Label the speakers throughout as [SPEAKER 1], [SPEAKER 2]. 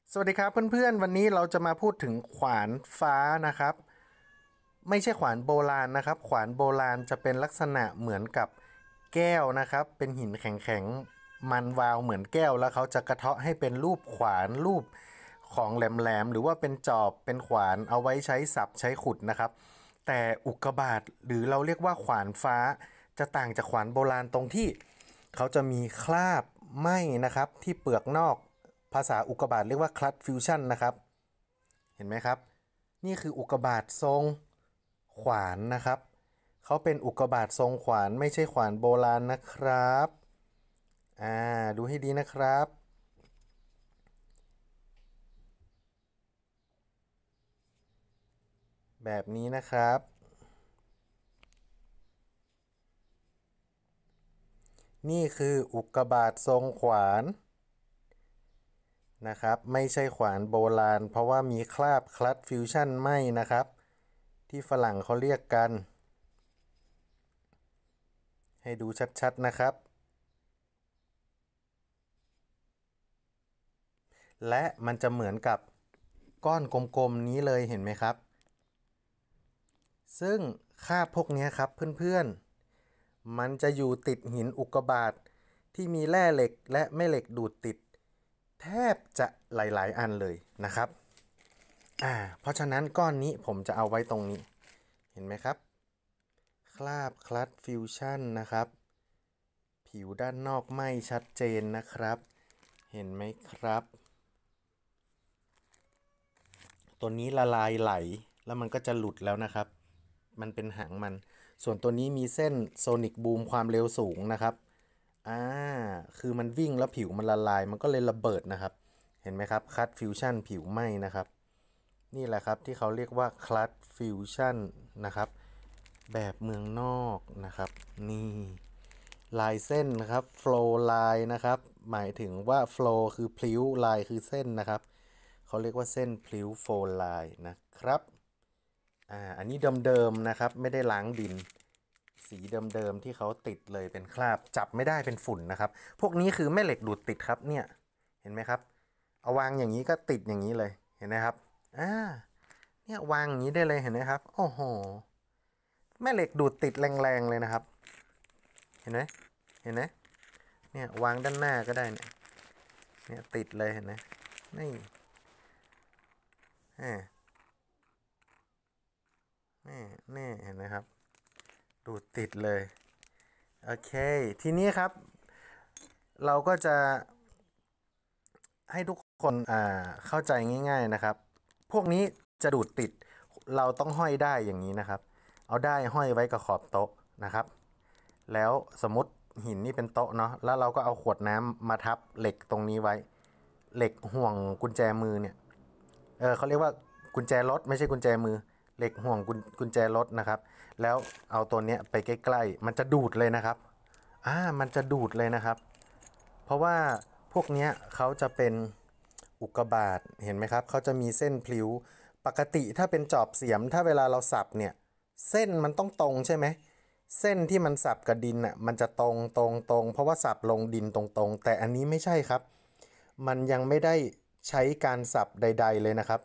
[SPEAKER 1] สวัสดีครับเพื่อนๆวันนี้เราจะมาพูดถึงขวานฟ้านะครับไม่ใช่ขวานโบราณนะครับขวานโบราณจะเป็นลักษณะเหมือนกับแก้วนะครับเป็นหินแข็งๆมันวาวเหมือนแก้วแล้วเขาจะกระเทาะให้เป็นรูปขวานรูปของแหลมๆหรือว่าเป็นจอบเป็นขวานเอาไว้ใช้สับใช้ขุดนะครับแต่อุกกาบาตหรือเราเรียกว่าขวานฟ้าจะต่างจากขวานโบราณตรงที่เขาจะมีคราบไหม้นะครับที่เปลือกนอกภาษาอุกกาบาตเรียกว่าคลัดฟิวชั่นนะครับ เห็นไหมครับนี่คืออุกกาบาตทรงขวานนะครับเขาเป็นอุกกาบาตทรงขวานไม่ใช่ขวานโบราณนะครับอ่าดูให้ดีนะครับแบบนี้นะครับนี่คืออุกกาบาตทรงขวานนะครับไม่ใช่ขวานโบราณเพราะว่ามีคราบคลัดฟิวชั่นไหมนะครับที่ฝรั่งเขาเรียกกันให้ดูชัดๆนะครับและมันจะเหมือนกับก้อนกลมๆนี้เลยเห็นไหมครับ ซึ่งคราบพวกนี้ครับเพื่อนๆมันจะอยู่ติดหินอุกกาบาตที่มีแร่เหล็กและแม่เหล็กดูดติดแทบจะหลายๆอันเลยนะครับเพราะฉะนั้นก้อนนี้ผมจะเอาไว้ตรงนี้เห็นไหมครับคราบคลัดฟิวชั่นนะครับผิวด้านนอกไม่ชัดเจนนะครับเห็นไหมครับตัวนี้ละลายไหลแล้วมันก็จะหลุดแล้วนะครับมันเป็นหางมันส่วนตัวนี้มีเส้นโซนิกบูมความเร็วสูงนะครับอ่าคือมันวิ่งแล้วผิวมันละลายมันก็เลยระเบิดนะครับเห็นไหมครับคัตฟิวชั่นผิวไหม้นะครับนี่แหละครับที่เขาเรียกว่าคัตฟิวชั่นนะครับแบบเมืองนอกนะครับนี่ลายเส้นนะครับโฟล์ไลน์นะครับหมายถึงว่าโฟล์คือพลิ้วลายคือเส้นนะครับเขาเรียกว่าเส้นพลิ้วโฟล์ไลน์นะครับอันนี้เดิมๆนะครับไม่ได้ล้างดินสีเดิมๆที่เขาติดเลยเป็นคราบจับไม่ได้เป็นฝุ่นนะครับพวกนี้คือแม่เหล็กดูดติดครับเนี่ยเห็นไหมครับเอาวางอย่างนี้ก็ติดอย่างนี้เลยเห็นไหมครับอ่าเนี่ยวางอย่างนี้ได้เลยเห็นไหมครับโอ้โหแม่เหล็กดูดติดแรงๆเลยนะครับเห็นไหมเห็นไหมเนี่ยวางด้านหน้าก็ได้เนี่ยติดเลยเห็นไหมนี่อ่านี่เห็นไหมครับดูดติดเลยโอเคทีนี้ครับเราก็จะให้ทุกคนเข้าใจง่ายๆนะครับพวกนี้จะดูดติดเราต้องห้อยได้อย่างนี้นะครับเอาได้ห้อยไว้กับขอบโต๊ะนะครับแล้วสมมติหินนี่เป็นโต๊ะเนาะแล้วเราก็เอาขวดน้ำมาทับเหล็กตรงนี้ไว้เหล็กห่วงกุญแจมือเนี่ยเขาเรียกว่ากุญแจรถไม่ใช่กุญแจมือเหล็กห่วงกุญแจรถนะครับแล้วเอาตัวเนี้ยไปใกล้ๆมันจะดูดเลยนะครับมันจะดูดเลยนะครับเพราะว่าพวกเนี้ยเขาจะเป็นอุกกาบาตเห็นไหมครับเขาจะมีเส้นพลิ้วปกติถ้าเป็นจอบเสียมถ้าเวลาเราสับเนี่ยเส้นมันต้องตรงใช่ไหมเส้นที่มันสับกับดินอ่ะมันจะตรงเพราะว่าสับลงดินตรงๆแต่อันนี้ไม่ใช่ครับมันยังไม่ได้ใช้การสับใดๆเลยนะครับ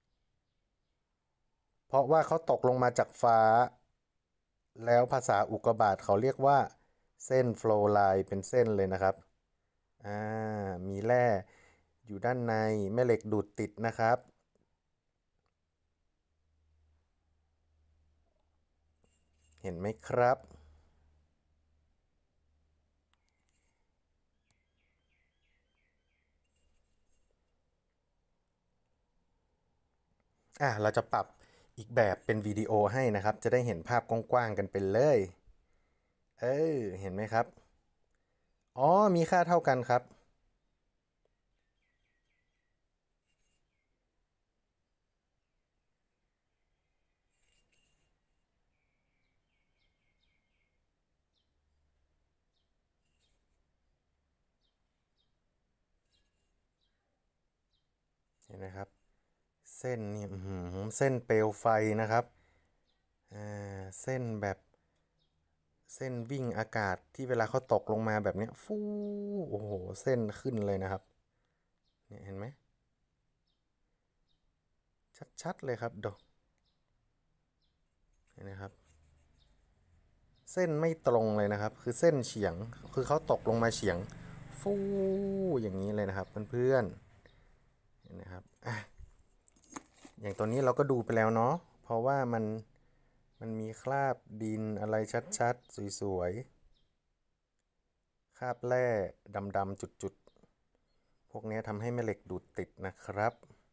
[SPEAKER 1] เพราะว่าเขาตกลงมาจากฟ้าแล้วภาษาอุกกาบาตเขาเรียกว่าเส้นโฟลว์ไลน์เป็นเส้นเลยนะครับอ่ามีแร่อยู่ด้านในแม่เหล็กดูดติดนะครับเห็นไหมครับเราจะปรับอีกแบบเป็นวิดีโอให้นะครับจะได้เห็นภาพกว้างๆกันไปเลยเอเห็นไหมครับอ๋อมีค่าเท่ากันครับเห็นไหมครับเส้นนี่เส้นเปลวไฟนะครับเส้นแบบเส้นวิ่งอากาศที่เวลาเขาตกลงมาแบบเนี้ยฟูโอ้โหเส้นขึ้นเลยนะครับเนี่ยเห็นไหมชัดๆเลยครับดูเห็นไหมครับเส้นไม่ตรงเลยนะครับคือเส้นเฉียงคือเขาตกลงมาเฉียงฟูอย่างนี้เลยนะครับเพื่อนๆเห็นไหมครับอย่างตัวนี้เราก็ดูไปแล้วเนาะเพราะว่ามันมีคราบดินอะไรชัดๆสวยๆคราบแร่ดำๆจุดๆพวกนี้ทำให้แม่เหล็กดูดติดนะครับ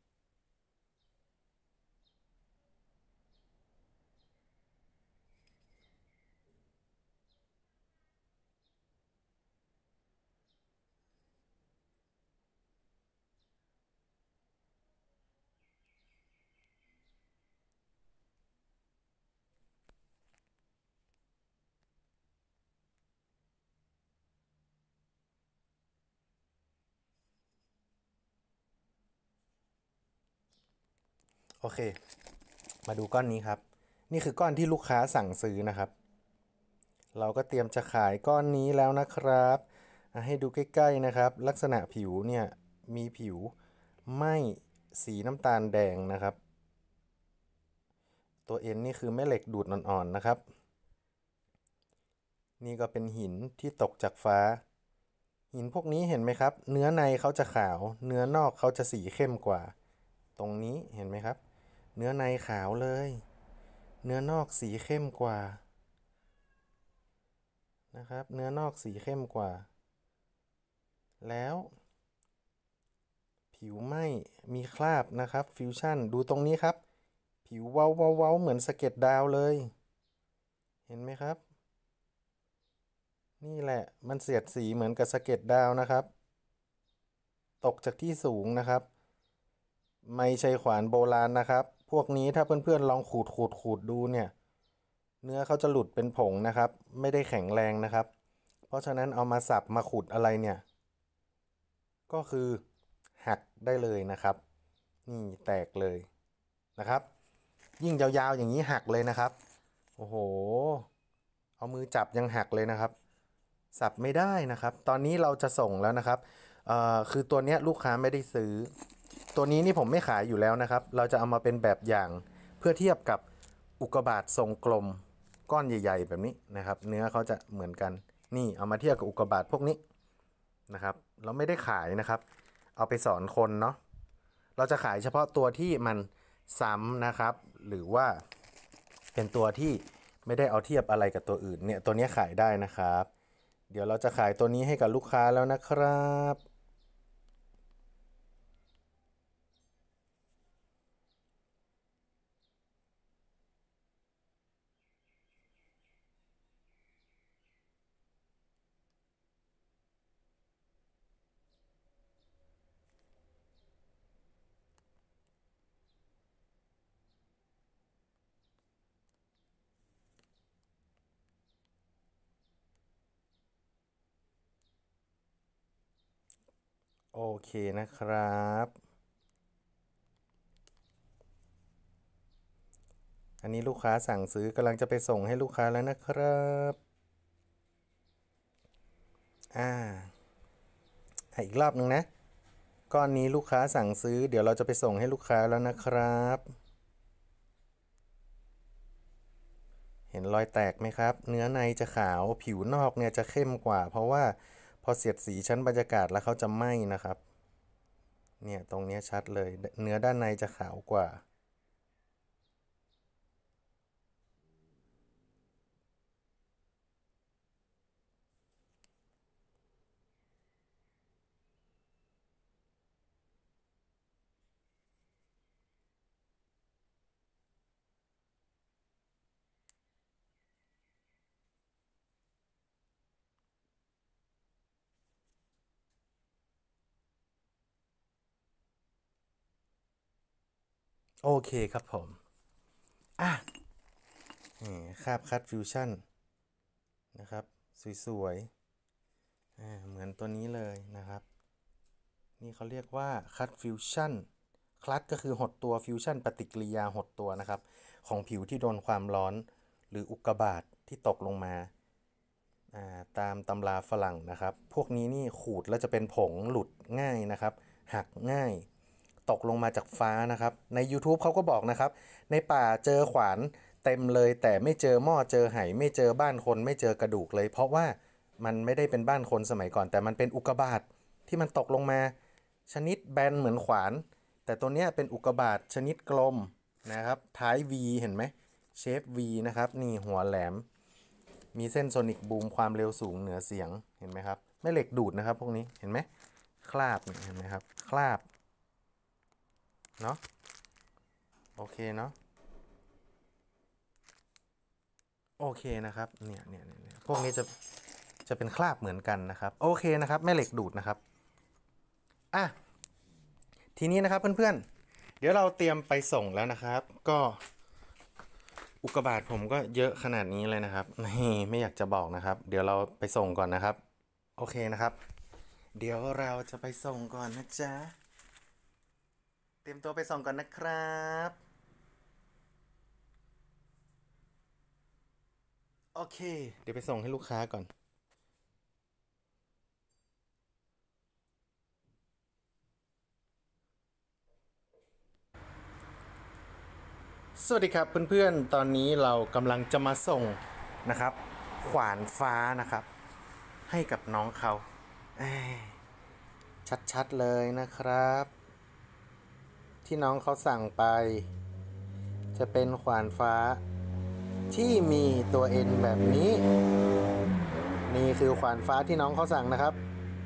[SPEAKER 1] โอเคมาดูก้อนนี้ครับนี่คือก้อนที่ลูกค้าสั่งซื้อนะครับเราก็เตรียมจะขายก้อนนี้แล้วนะครับให้ดูใกล้ๆนะครับลักษณะผิวเนี่ยมีผิวไหม้สีน้ำตาลแดงนะครับตัวเอ็นนี่คือแม่เหล็กดูดอ่อนๆนะครับนี่ก็เป็นหินที่ตกจากฟ้าหินพวกนี้เห็นไหมครับเนื้อในเขาจะขาวเนื้อนอกเขาจะสีเข้มกว่าตรงนี้เห็นไหมครับเนื้อในขาวเลยเนื้อนอกสีเข้มกว่านะครับเนื้อนอกสีเข้มกว่าแล้วผิวไหม้มีคราบนะครับฟิวชั่นดูตรงนี้ครับผิวเว้าเว้าเว้าเหมือนสะเก็ดดาวเลยเห็นไหมครับนี่แหละมันเสียดสีเหมือนกับสะเก็ดดาวนะครับตกจากที่สูงนะครับไม่ใช่ขวานโบราณนะครับพวกนี้ถ้าเพื่อนๆลองขูดดูเนี่ยเนื้อเขาจะหลุดเป็นผงนะครับไม่ได้แข็งแรงนะครับเพราะฉะนั้นเอามาสับมาขูดอะไรเนี่ยก็คือหักได้เลยนะครับนี่แตกเลยนะครับยิ่งยาวๆอย่างนี้หักเลยนะครับโอ้โหเอามือจับยังหักเลยนะครับสับไม่ได้นะครับตอนนี้เราจะส่งแล้วนะครับคือตัวเนี้ยลูกค้าไม่ได้ซื้อตัวนี้นี่ผมไม่ขายอยู่แล้วนะครับเราจะเอามาเป็นแบบอย่างเพื่อเทียบกับอุกกาบาตทรงกลมก้อนใหญ่ๆแบบนี้นะครับเนื้อเขาจะเหมือนกันนี่เอามาเทียบกับอุกกาบาตพวกนี้นะครับเราไม่ได้ขายนะครับเอาไปสอนคนเนาะเราจะขายเฉพาะตัวที่มันซ้ำนะครับหรือว่าเป็นตัวที่ไม่ได้เอาเทียบอะไรกับตัวอื่นเนี่ยตัวนี้ขายได้นะครับเดี๋ยวเราจะขายตัวนี้ให้กับลูกค้าแล้วนะครับโอเคนะครับอันนี้ลูกค้าสั่งซื้อกำลังจะไปส่งให้ลูกค้าแล้วนะครับอ่าอีกรอบนึงนะก้อนนี้ลูกค้าสั่งซื้อเดี๋ยวเราจะไปส่งให้ลูกค้าแล้วนะครับเห็นรอยแตกไหมครับเนื้อในจะขาวผิวนอกเนี่ยจะเข้มกว่าเพราะว่าพอเสียดสีชั้นบรรยากาศแล้วเขาจะไหม้นะครับเนี่ยตรงนี้ชัดเลยเนื้อด้านในจะขาวกว่าโอเคครับผมอ่ะนี่คราบคัดฟิวชั่นนะครับสวยๆเหมือนตัวนี้เลยนะครับนี่เขาเรียกว่าคัดฟิวชั่นคลัดก็คือหดตัวฟิวชั่นปฏิกิริยาหดตัวนะครับของผิวที่โดนความร้อนหรืออุกกาบาตที่ตกลงมาตามตำราฝรั่งนะครับพวกนี้นี่ขูดแล้วจะเป็นผงหลุดง่ายนะครับหักง่ายตกลงมาจากฟ้านะครับใน YouTube เขาก็บอกนะครับในป่าเจอขวานเต็มเลยแต่ไม่เจอหม้อเจอไหไม่เจอบ้านคนไม่เจอกระดูกเลยเพราะว่ามันไม่ได้เป็นบ้านคนสมัยก่อนแต่มันเป็นอุกกาบาตที่มันตกลงมาชนิดแบนเหมือนขวานแต่ตัวเนี้ยเป็นอุกกาบาตชนิดกลมนะครับท้าย V เห็นไหมเชฟ V นะครับนี่หัวแหลมมีเส้นโซนิกบูมความเร็วสูงเหนือเสียงเห็นไหมครับแม่เหล็กดูดนะครับพวกนี้เห็นไหมคราบเห็นไหมครับคราบเนาะโอเคเนาะโอเคนะครับเนี่ยพวกนี้จะเป็นคราบเหมือนกันนะครับโอเคนะครับแม่เหล็กดูดนะครับอ่ะทีนี้นะครับเพื่อนๆเดี๋ยวเราเตรียมไปส่งแล้วนะครับก็อุกกาบาตผมก็เยอะขนาดนี้เลยนะครับนี่ไม่อยากจะบอกนะครับเดี๋ยวเราไปส่งก่อนนะครับโอเคนะครับเดี๋ยวเราจะไปส่งก่อนนะจ๊ะเตรียมตัวไปส่งก่อนนะครับโอเคเดี๋ยวไปส่งให้ลูกค้าก่อนสวัสดีครับเพื่อนๆตอนนี้เรากำลังจะมาส่งนะครับขวานฟ้านะครับให้กับน้องเขาชัดๆเลยนะครับที่น้องเขาสั่งไปจะเป็นขวานฟ้าที่มีตัวเอ็นแบบนี้นี่คือขวานฟ้าที่น้องเขาสั่งนะครับ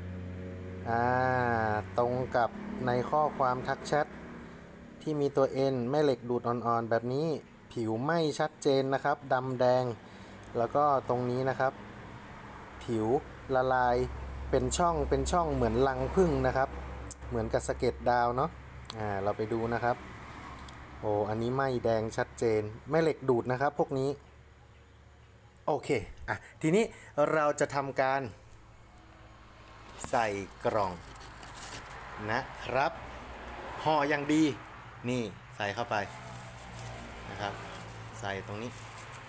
[SPEAKER 1] ตรงกับในข้อความทักแชทที่มีตัวเอ็นแม่เหล็กดูดอ่อนๆแบบนี้ผิวไม่ชัดเจนนะครับดำแดงแล้วก็ตรงนี้นะครับผิวละลายเป็นช่องเหมือนรังผึ้งนะครับเหมือนกับสะเก็ดดาวเนาะเราไปดูนะครับโอ้อันนี้ไม่แดงชัดเจนแม่เหล็กดูดนะครับพวกนี้โอเคทีนี้เราจะทำการใส่กล่องนะครับห่ออย่างดีนี่ใส่เข้าไปนะครับใส่ตรงนี้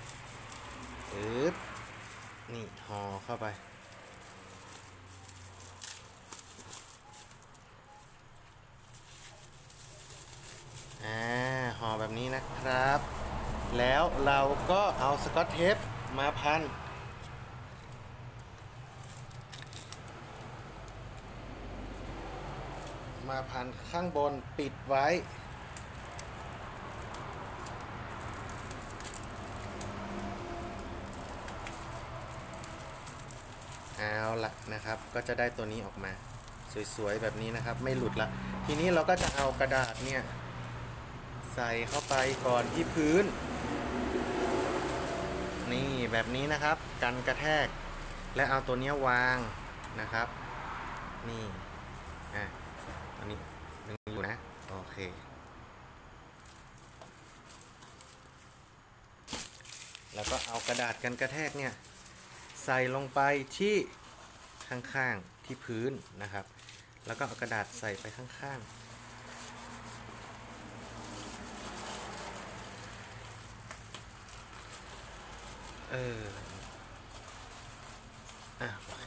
[SPEAKER 1] นี่ห่อเข้าไปห่อแบบนี้นะครับแล้วเราก็เอาสกอตเทปมาพันข้างบนปิดไว้เอาละนะครับก็จะได้ตัวนี้ออกมาสวยๆแบบนี้นะครับไม่หลุดละทีนี้เราก็จะเอากระดาษเนี่ยใส่เข้าไปก่อนที่พื้นนี่แบบนี้นะครับกันกระแทกและเอาตัวนี้วางนะครับนี่อันนี้อยู่นะโอเคแล้วก็เอากระดาษกันกระแทกเนี่ยใส่ลงไปที่ข้างๆที่พื้นนะครับแล้วก็เอากระดาษใส่ไปข้างๆโอเค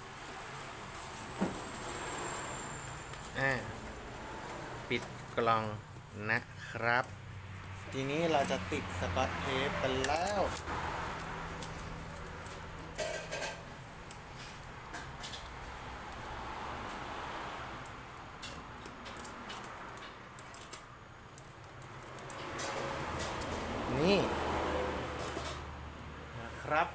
[SPEAKER 1] ปิดกล่องนะครับทีนี้เราจะติดสกอตเทปกันแล้วนี่นะครับ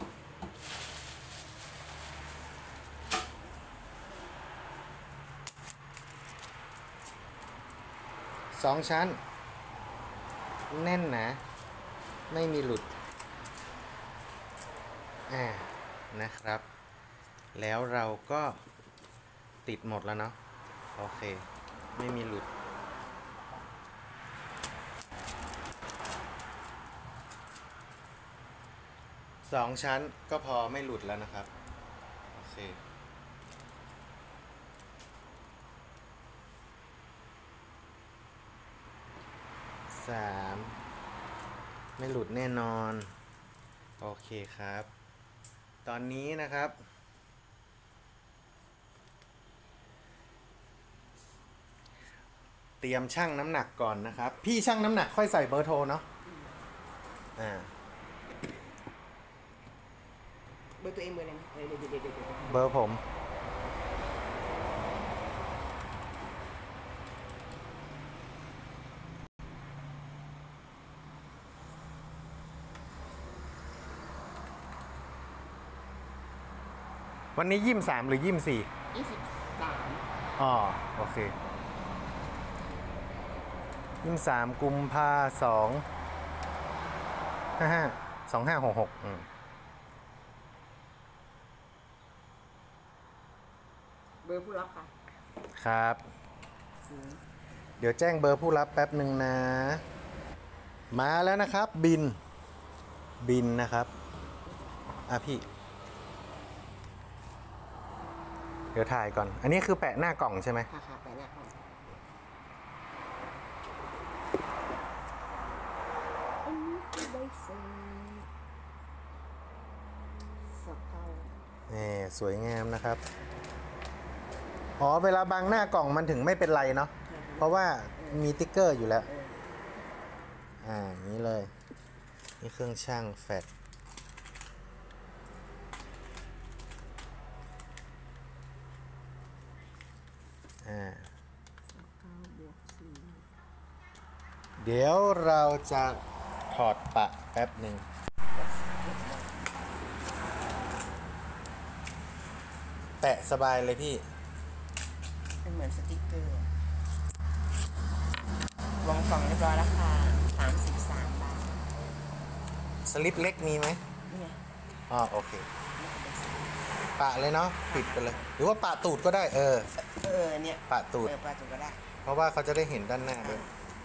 [SPEAKER 1] 2 ชั้นแน่นนะไม่มีหลุดนะครับแล้วเราก็ติดหมดแล้วเนาะโอเคไม่มีหลุด2 ชั้นก็พอไม่หลุดแล้วนะครับโอเค3ไม่หลุดแน่นอนโอเคครับตอนนี้นะครับเตรียมชั่งน้ำหนักก่อนนะครับพี่ชั่งน้ำหนักค่อยใส่เบอร์โทรเนาะ
[SPEAKER 2] เบอร์ตัวเองเบอร์อะไรนะเดี๋ยว
[SPEAKER 1] เบอร์ผมวันนี้23หรือ24
[SPEAKER 2] 23
[SPEAKER 1] อ๋อโอเค23กุมภา2566
[SPEAKER 2] เบอร์ผู้รับค่ะ
[SPEAKER 1] ครับเดี๋ยวแจ้งเบอร์ผู้รับแป๊บหนึ่งนะมาแล้วนะครับบินนะครับพี่เดี๋ยวถ่ายก่อนอันนี้คือแปะหน้ากล่องใช่ไหม
[SPEAKER 2] ค่ะแปะหน้ากล่องอันนี้คือใบเสร็จสอบเข้า
[SPEAKER 1] สวยงามนะครับเวลาบังหน้ากล่องมันถึงไม่เป็นไรเนาะเพราะว่ามีติ๊กเกอร์อยู่แล้วอย่างนี้เลยนี่เครื่องช่างแฟตเดี๋ยวเราจะถอดปะแป๊บหนึ่งแปะสบายเลยพี่
[SPEAKER 2] เป็นเหมือนสติ๊กเกอร์วางกล่องเรียบร้อยแล้วค่ะ33 บาท
[SPEAKER 1] สลิปเล็กมีไหม
[SPEAKER 2] นี่ไง
[SPEAKER 1] โอเคปะเลยเนาะปิดไปเลยหรือว่าปะตูดก็ได้
[SPEAKER 2] เนี่ย
[SPEAKER 1] ปะตูด
[SPEAKER 2] ปะตูดก็ได้
[SPEAKER 1] เพราะว่าเขาจะได้เห็นด้านหน้าด้วย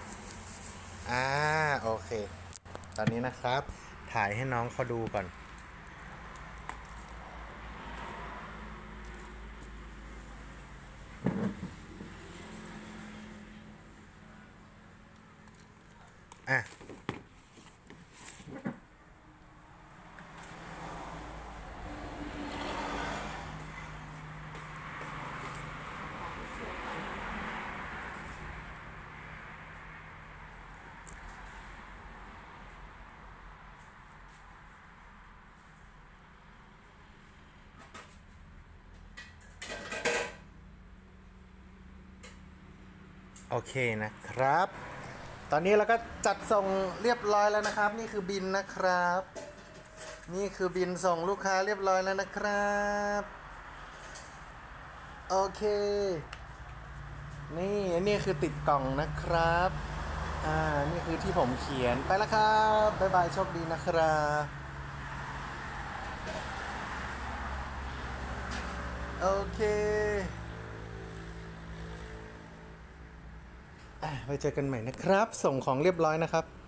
[SPEAKER 1] โอเคตอนนี้นะครับถ่ายให้น้องเขาดูก่อนโอเคนะครับ ตอนนี้เราก็จัดส่งเรียบร้อยแล้วนะครับนี่คือบินนะครับนี่คือบินส่งลูกค้าเรียบร้อยแล้วนะครับโอเคนี่อันนี้คือติดกล่องนะครับนี่คือที่ผมเขียนไปแล้วครับบ๊ายบายโชคดีนะครับโอเคไว้เจอกันใหม่นะครับส่งของเรียบร้อยนะครับ